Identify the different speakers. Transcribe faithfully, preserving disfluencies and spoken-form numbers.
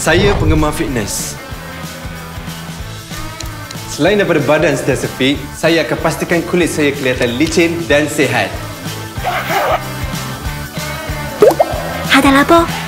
Speaker 1: Saya penggemar fitness. Selain daripada badan sentiasa fit, saya akan pastikan kulit saya kelihatan licin dan sihat.
Speaker 2: Hada Labo